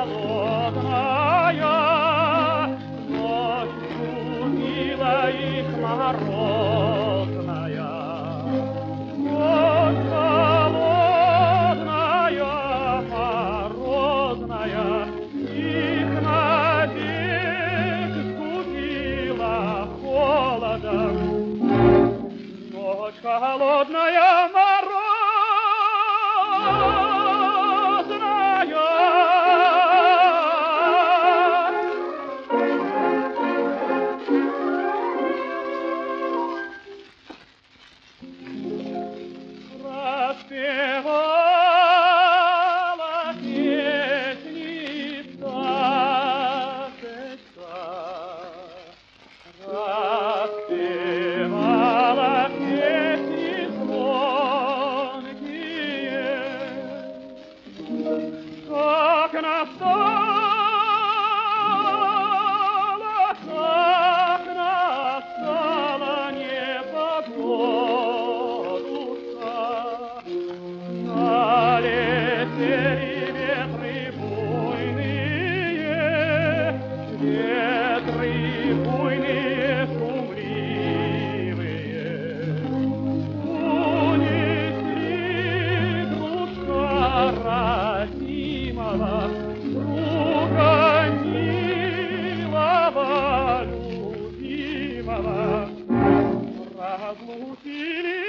холодная, ночь убила их морозная. Ночь холодная, морозная, их навек скупила холодом. Ночь холодная, распевала песни пташечка, распевала песни звонкие, как настала непогодушка. Налетели ветры буйные, шумливые. Унесли дружка родимого, друга милого, любимого, разлучили